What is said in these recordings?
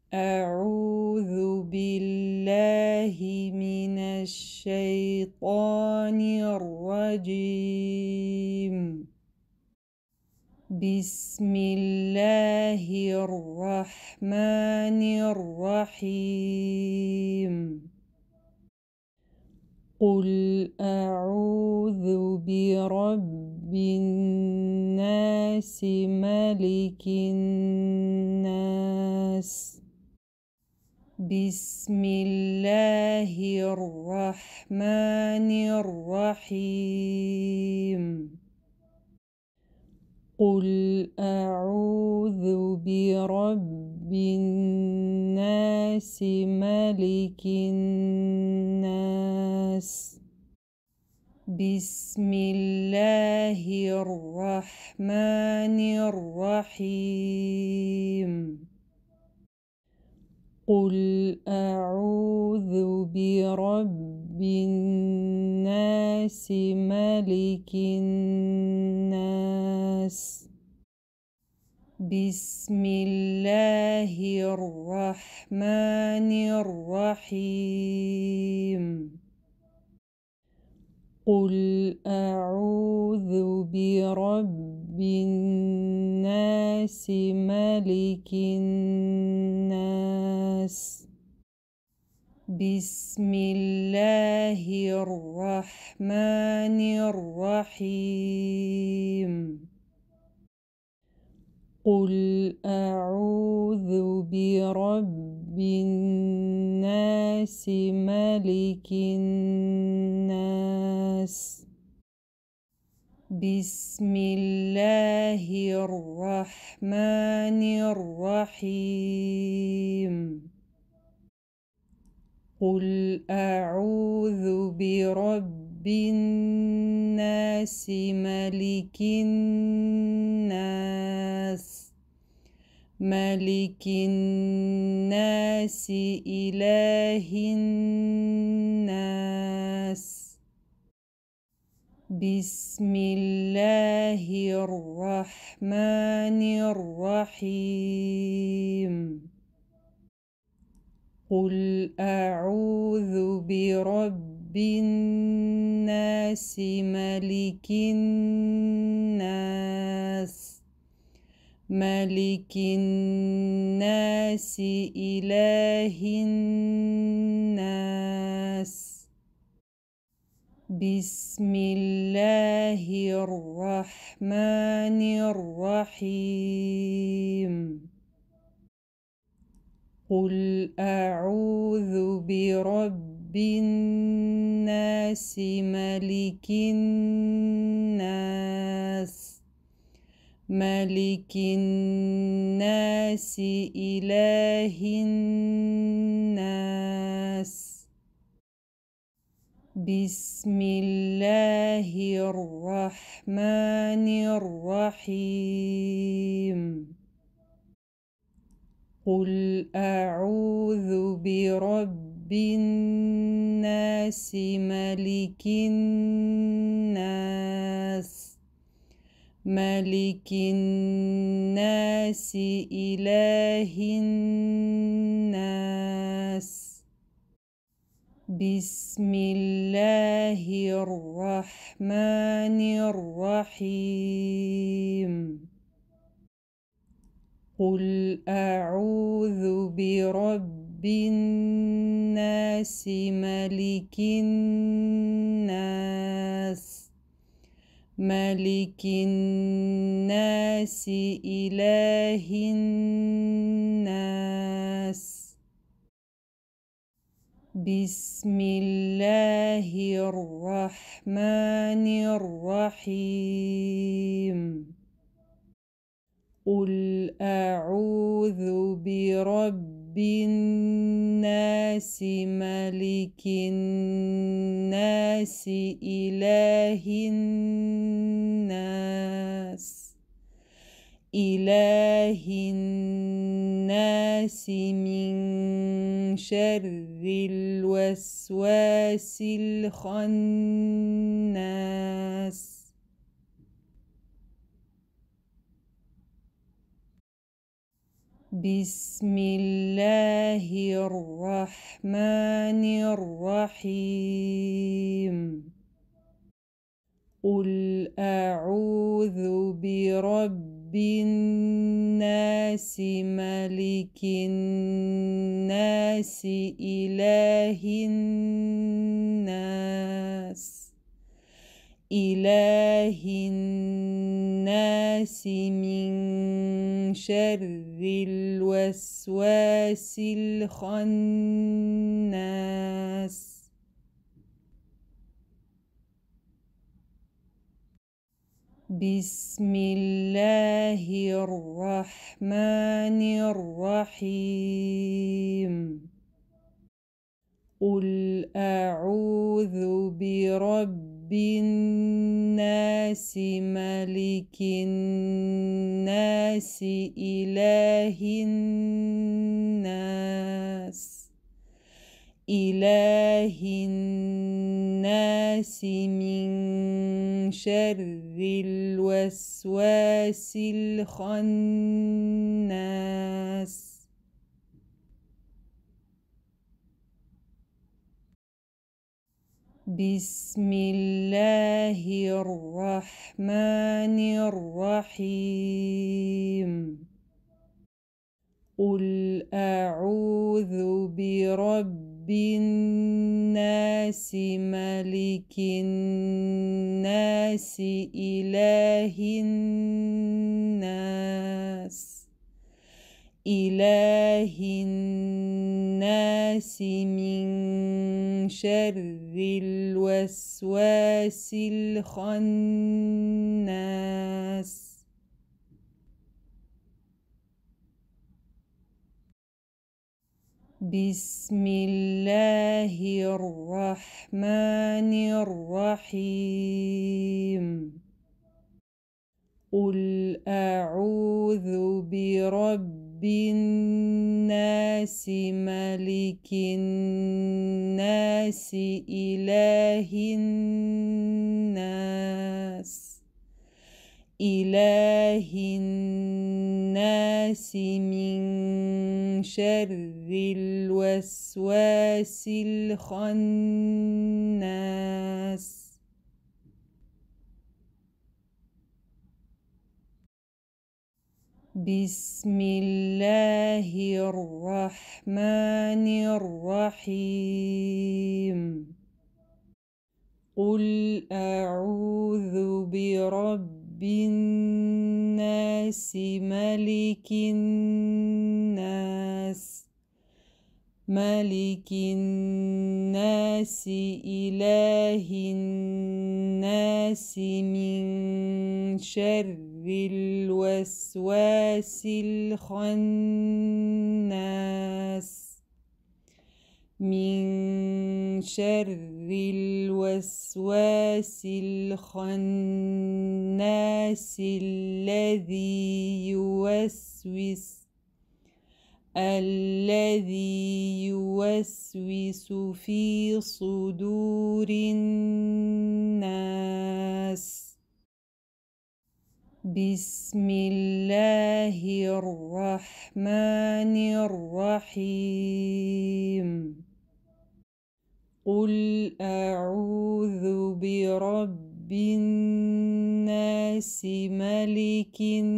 أعوذ بالله من الشيطان الرجيم. بسم الله الرحمن الرحيم. قل أعوذ برب الناس ملك الناس بسم الله الرحمن الرحيم. قل أعوذ برب الناس ملك الناس بسم الله الرحمن الرحيم. قل أعوذ برب الناس ملك الناس بسم الله الرحمن الرحيم. قل أعوذ برب الناس ملك الناس بسم الله الرحمن الرحيم. قل أعوذ برب الناس ملك الناس بسم الله الرحمن الرحيم. قل أعوذ برب الناس ملك الناس ملك الناس إله الناس بسم الله الرحمن الرحيم. قل أعوذ برب الناس ملك الناس ملك الناس إله الناس بسم الله الرحمن الرحيم. قل أعوذ برب الناس ملك الناس ملك الناس إله الناس بسم الله الرحمن الرحيم. قل أعوذ برب الناس ملك الناس ملك الناس إله الناس بسم الله الرحمن الرحيم. قل أعوذ برب الناس ملك الناس ملك الناس إله الناس بسم الله الرحمن الرحيم. قل أعوذ برب الناس ملك الناس إله الناس إله الناس من شر الوسواس الخناس بسم الله الرحمن الرحيم قل أعوذ برب الناس ملك الناس إله الناس من شر الوسواس الخناس بسم الله الرحمن الرحيم قل أعوذ برب الناس ملك الناس إله الناس من شر الوسواس الخناس بسم الله الرحمن الرحيم قل أعوذ برب الناس ملك الناس إله الناس من شر الوسواس الخناس بسم الله الرحمن الرحيم قل أعوذ برب الناس ملك الناس إله الناس من شر الوسواس الخناس بسم الله الرحمن الرحيم قل أعوذ برب الناس ملك الناس إله الناس من شر الوسواس الخناس من شر الوسواس الخناس الذي يوسوس في صدور الناس بسم الله الرحمن الرحيم قل أعوذ برب الناس ملك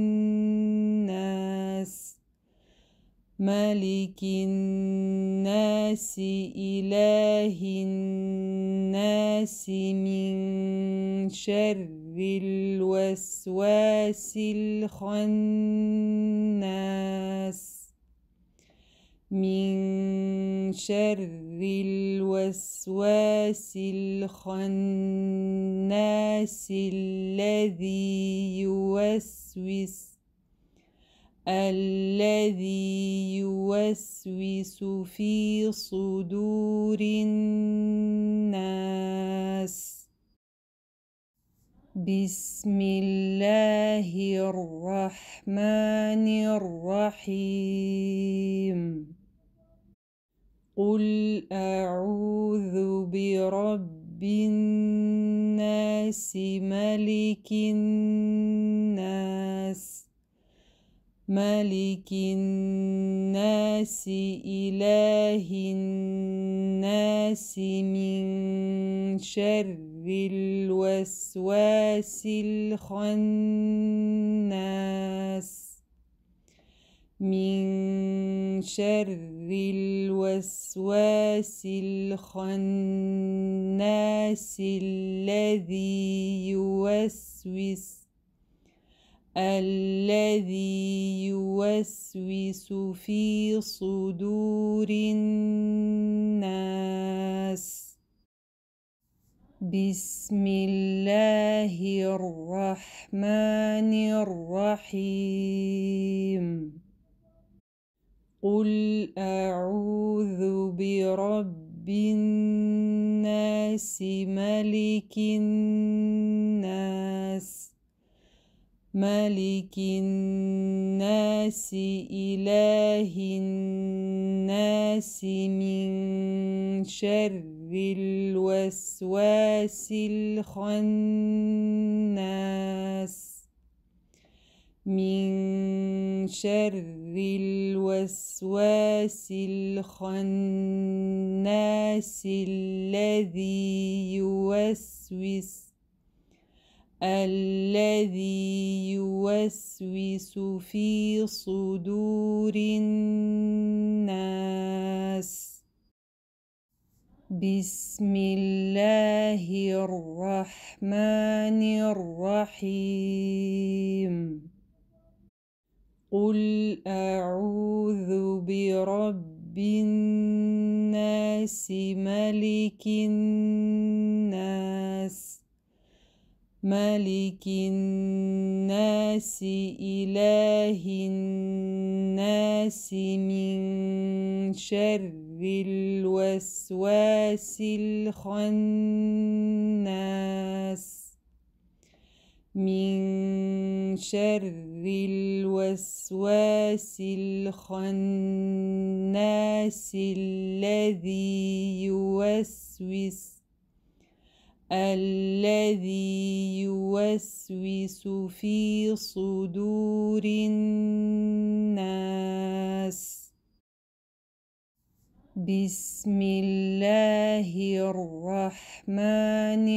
الناس إله الناس من شر الوسواس الخناس من شر الوسواس الخناس الذي يوسوس في صدور الناس بسم الله الرحمن الرحيم قل أعوذ برب الناس ملك ملك الناس إله الناس من شر الوسواس الخناس من شر الوسواس الخناس الذي يوسوس في صدور الناس. بسم الله الرحمن الرحيم. قل أعوذ برب الناس ملك الناس إله الناس من شر الوسواس الخناس من شر الوسواس الخناس الذي يوسوس في صدور الناس. بسم الله الرحمن الرحيم. قل أعوذ برب الناس ملك الناس إله الناس من شر الوسواس الخناس من شر الوسواس الخناس الذي يوسوس في صدور الناس. بسم الله الرحمن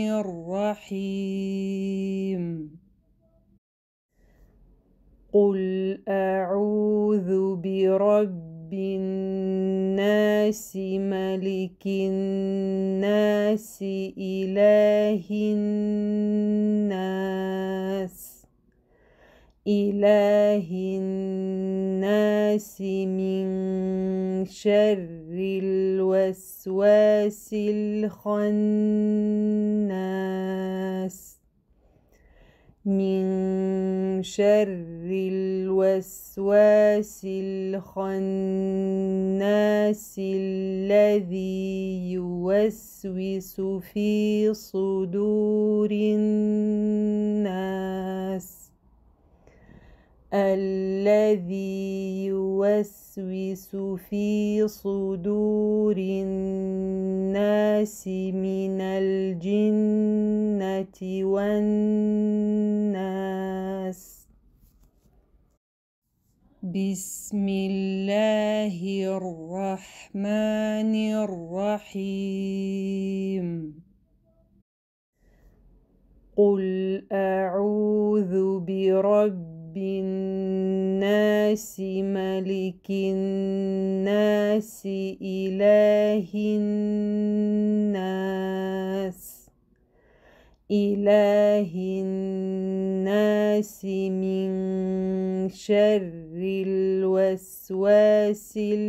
الرحيم. قل أعوذ برب الناس ملك الناس إله الناس من شر الوسواس الخناس من شر الوسواس الخناس الذي يوسوس في صدور الناس من الجنة والناس. بسم الله الرحمن الرحيم. قل أعوذ برب الناس ملك الناس إله الناس من شر الوسواس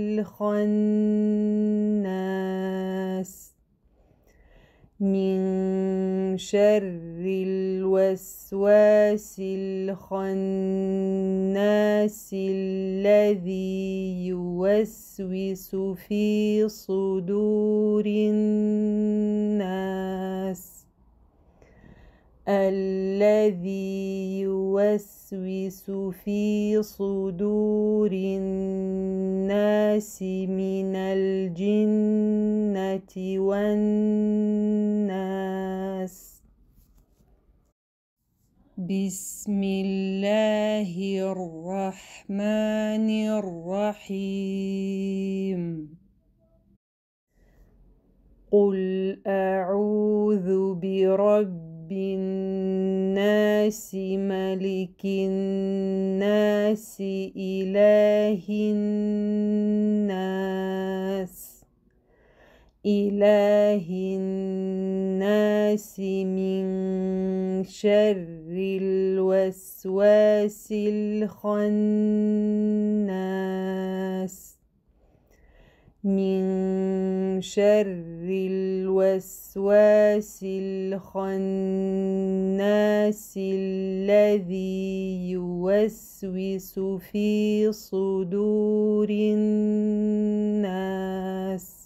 الخناس من شر الوسواس الخناس الذي يوسوس في صدور الناس من الجنة والناس. بسم الله الرحمن الرحيم قل أعوذ برب الناس ملك الناس إله الناس من شر الوسواس الخناس من شر الوسواس الخناس الذي يوسوس في صدور الناس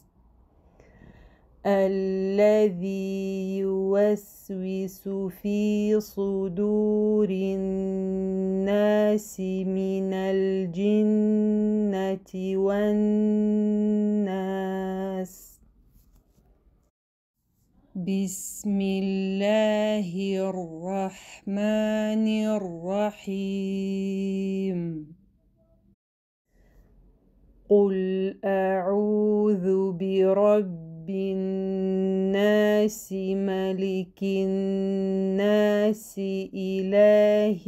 الذي يوسوس في صدور الناس من الجنة والناس بسم الله الرحمن الرحيم قل أعوذ برب الناس ملك الناس إله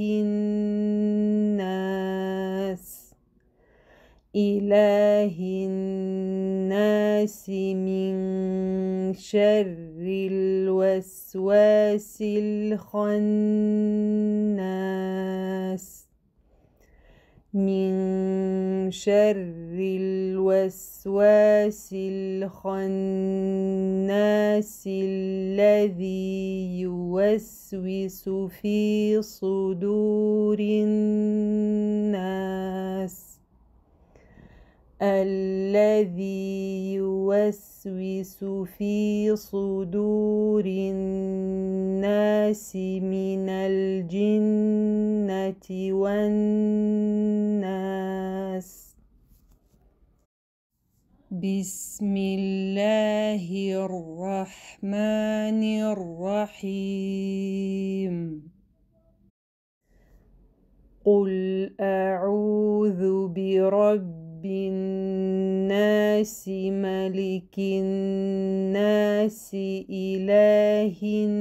الناس من شر الوسواس الخناس من شر الوسواس الخناس الذي يوسوس في صدور الناس الذي يوسوس في صدور الناس من الجنة والناس بسم الله الرحمن الرحيم قل أعوذ برب الناس ملك الناس إله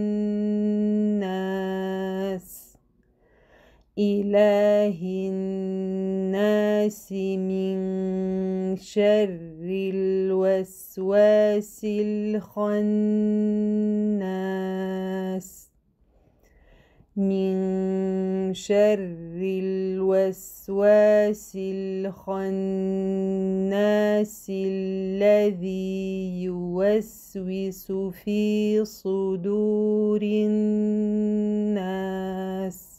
الناس من شر الوسواس الخناس من شر الوسواس الخناس الذي يوسوس في صدور الناس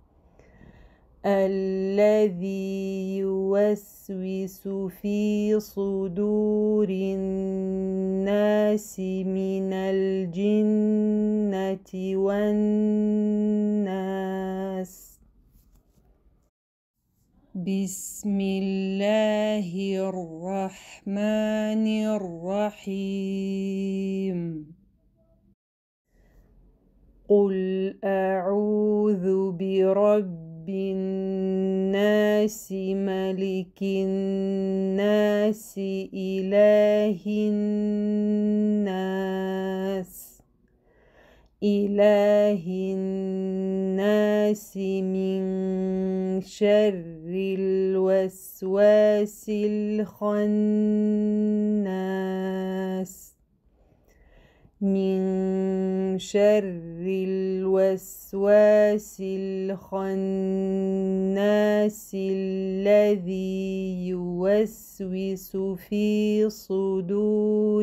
الذي يوسوس في صدور الناس من الجنة والناس بسم الله الرحمن الرحيم قل أعوذ برب الناس ملك الناس إله الناس من شر الوسواس الخناس من شر الوسواس الخناس الذي يوسوس في صدور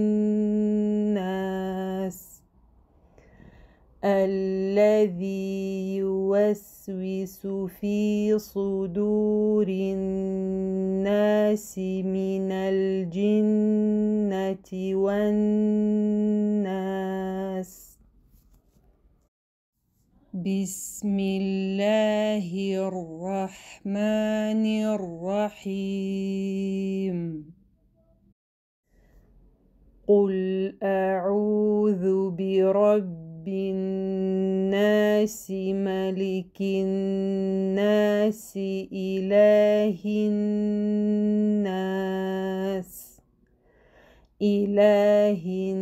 الناس الذي يوسوس في صدور الناس من الجنة والناس بسم الله الرحمن الرحيم قل أعوذ برب الناس الناس ملك الناس إله الناس إله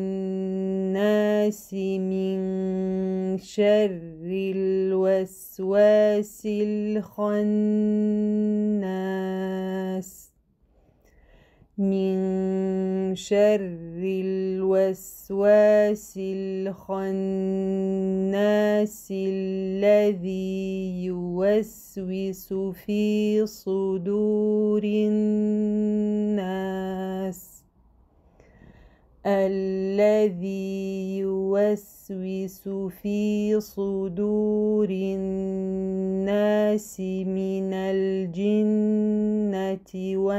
الناس من شر الوسواس الخناس من شر الوسواس الخناس الذي يوسوس في صدور الناس الذي يوسوس في صدور الناس من الجنة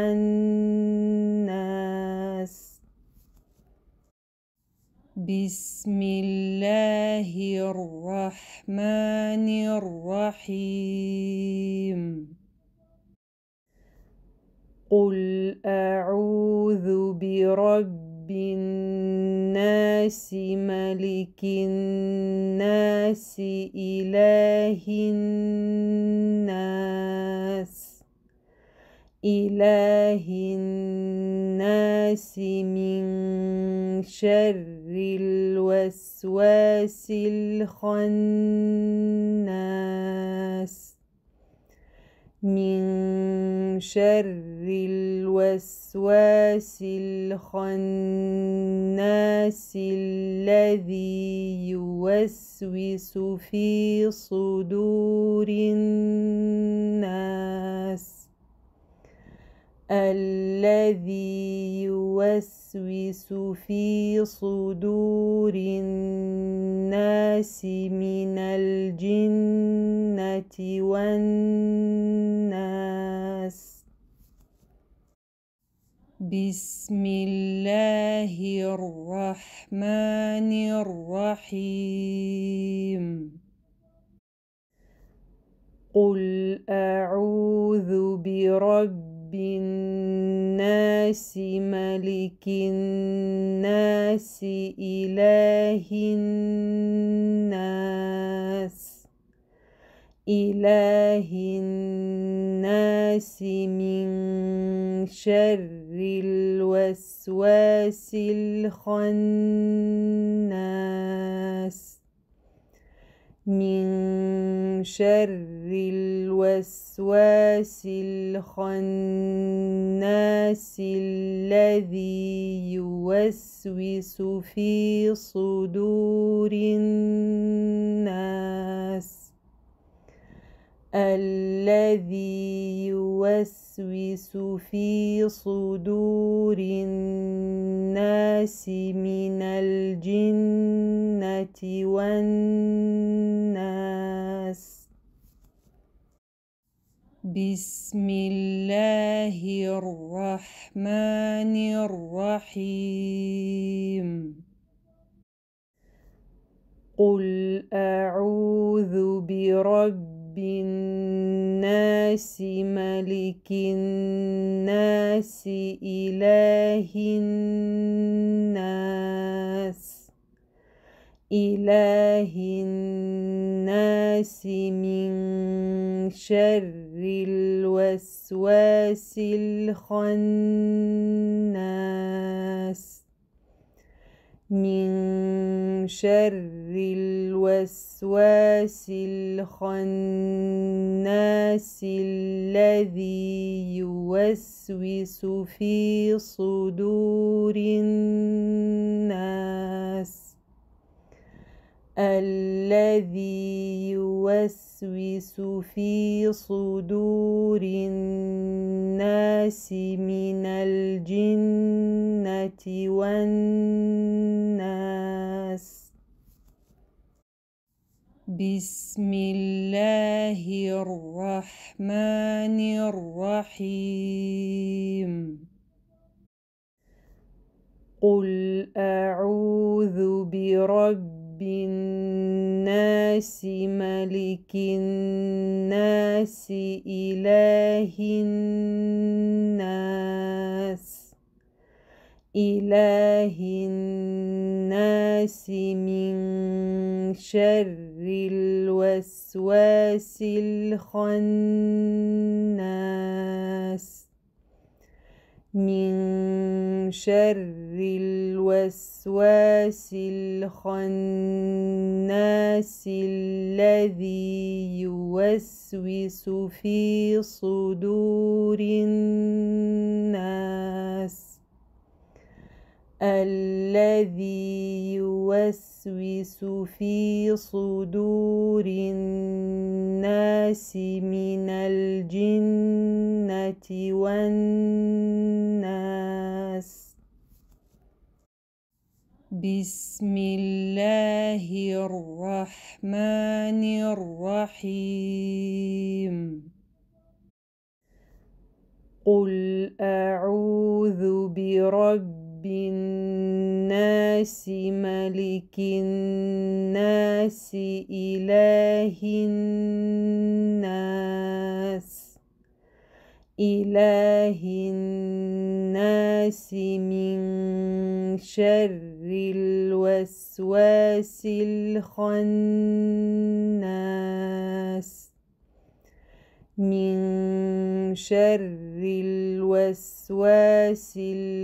والناس. بسم الله الرحمن الرحيم. قل أعوذ برب الناس ملك الناس إله الناس من شر الوسواس الخناس من شر الوسواس الخناس الذي يوسوس في صدور الناس الذي يوسوس في صدور الناس من الجنة والناس. بسم الله الرحمن الرحيم. قل أعوذ برب الناس ملك الناس إله الناس من شر الوسواس الخناس من شر الوسواس الخناس الذي يوسوس في صدور الناس الذي يوسوس في صدور الناس من الجنة والناس. بسم الله الرحمن الرحيم. قل أعوذ برب الناس ملك الناس إله الناس من شر الوسواس الخناس من شر الوسواس الخناس الذي يوسوس في صدور الناس الذي يوسوس في صدور الناس من الجنة والناس. بسم الله الرحمن الرحيم. قل أعوذ برب الناس ملك الناس إله إله الناس من شر الوسواس الخناس من شر الوسواس الخناس الذي يوسوس في صدور الناس الذي يوسوس في صدور الناس من الجنة والناس. بسم الله الرحمن الرحيم. قل أعوذ برب الناس ملك الناس إله الناس من شر الوسواس الخناس من شر الوسواس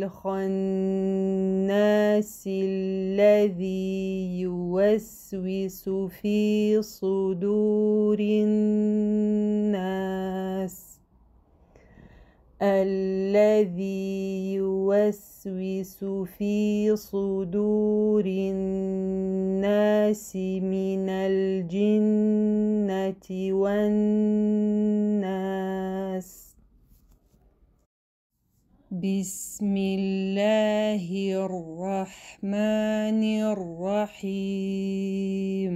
الخناس الذي يوسوس في صدور الناس الذي يوسوس في صدور الناس من الجنة والناس. بسم الله الرحمن الرحيم.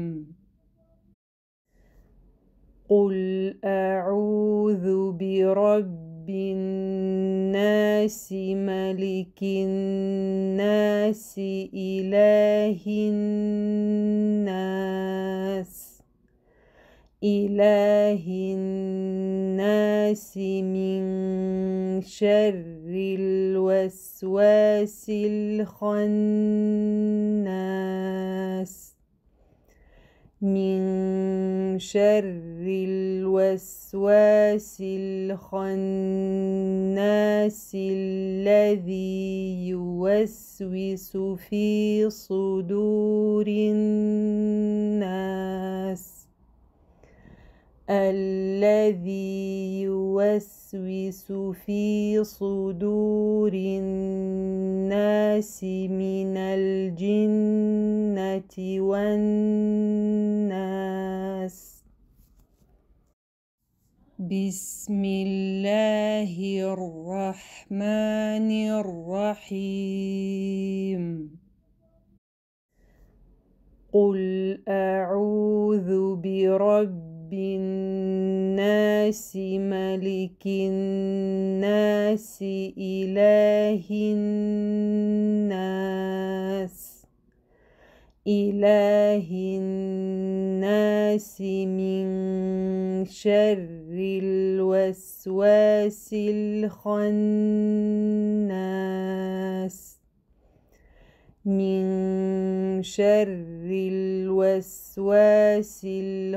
قل أعوذ برب الناس ملك الناس إله الناس من شر الوسواس الخناس من شر الوسواس الخناس الذي يوسوس في صدور الناس الذي يوسوس في صدور الناس من الجنة والناس. بسم الله الرحمن الرحيم. قل أعوذ برب الناس ملك الناس إله الناس من شر الوسواس الخناس من شر الوسواس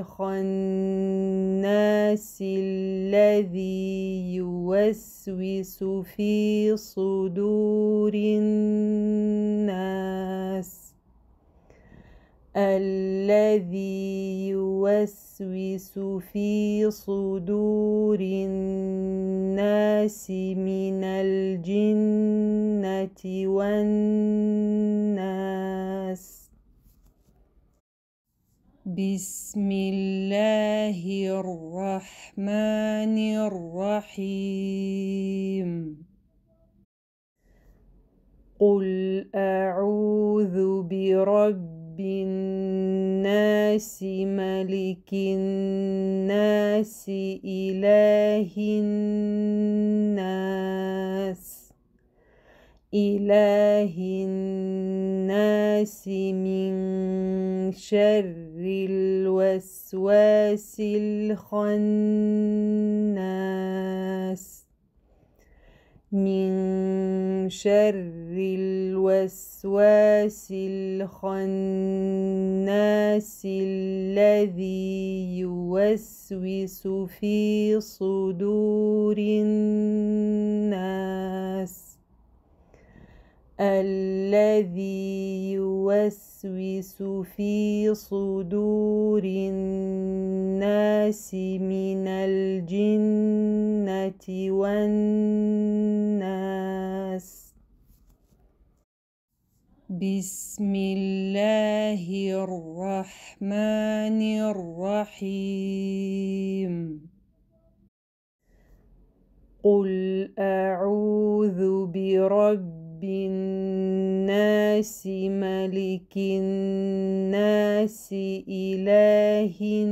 الخناس الذي يوسوس في صدور الناس الذي يوسوس في صدور الناس من الجنة والناس. بسم الله الرحمن الرحيم. قل أعوذ برب الناس ملك الناس إله الناس من شر الوسواس الخناس من شر الوسواس الخناس الذي يوسوس في صدور الناس الذي يوسوس في صدور الناس من الجنة والناس. بسم الله الرحمن الرحيم. قل أعوذ برب الناس ملك الناس إله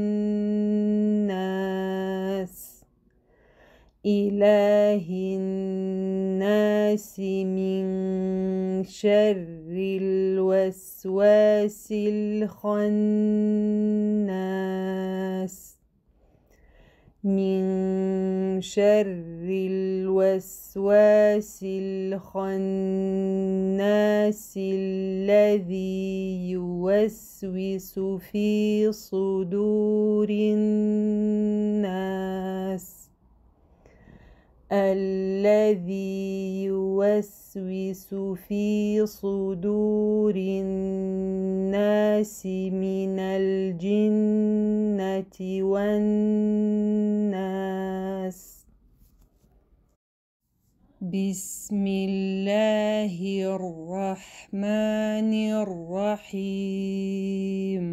الناس من شر الوسواس الخناس من شر الوسواس الخناس الذي يوسوس في صدور الناس الذي يوسوس في صدور الناس من الجنة والناس. بسم الله الرحمن الرحيم.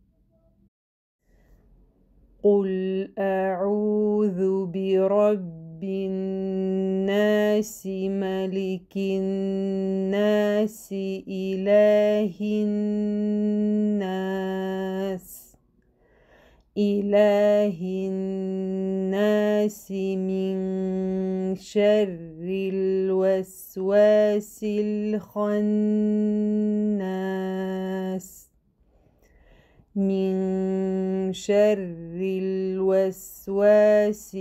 قل أعوذ برب الناس ملك الناس إله الناس من شر الوسواس الخناس من شر الوسواس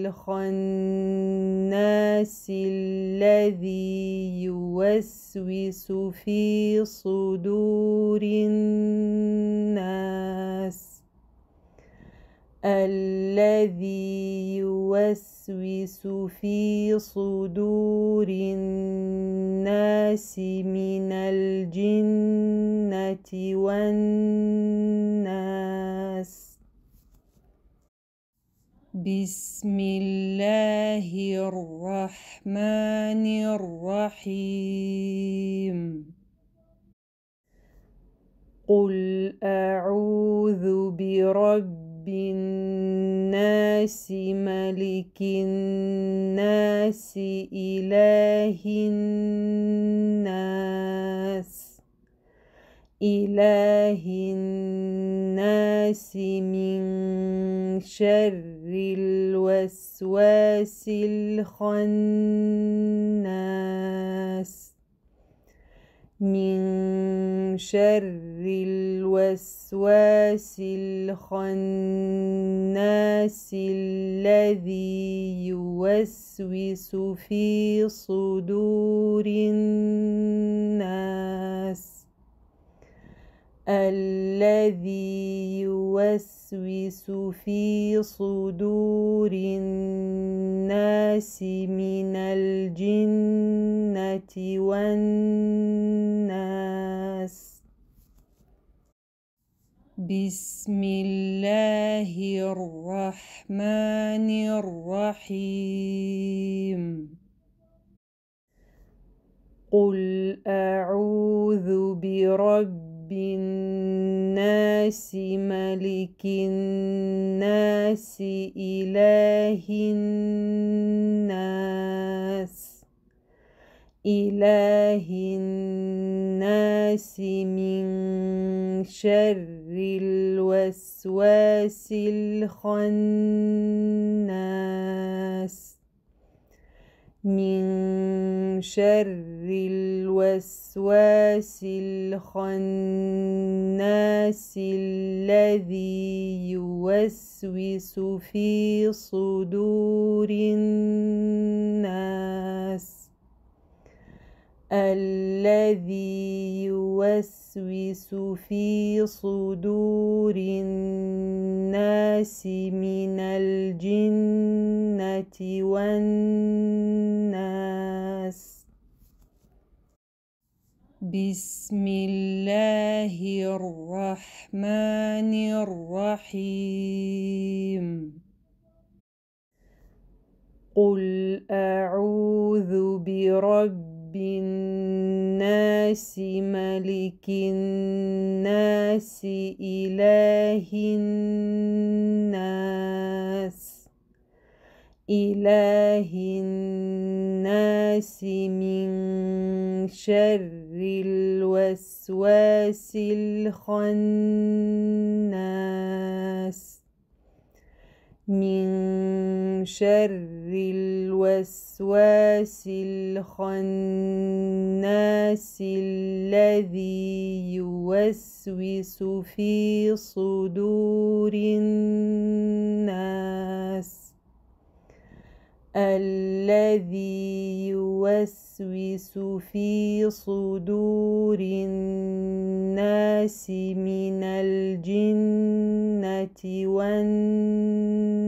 الخناس الذي يوسوس في صدور الناس الذي يوسوس في صدور الناس من الجنة والناس. بسم الله الرحمن الرحيم. قل أعوذ برب الناس ملك الناس إله الناس من شر الوسواس الخناس من شر الوسواس الخناس الذي يوسوس في صدور الناس الذي يوسوس في صدور الناس من الجنة والناس. بسم الله الرحمن الرحيم. قل أعوذ برب الناس ملك الناس إله الناس من شر الوسواس الخناس من شر الوسواس الخناس الذي يوسوس في صدور الناس الذي يوسوس في صدور الناس من الجنة والناس. بسم الله الرحمن الرحيم. قل أعوذ برب الناس ملك الناس إله الناس من شر الوسواس الخناس الذي يوسوس في صدور الناس من الجنة والناس.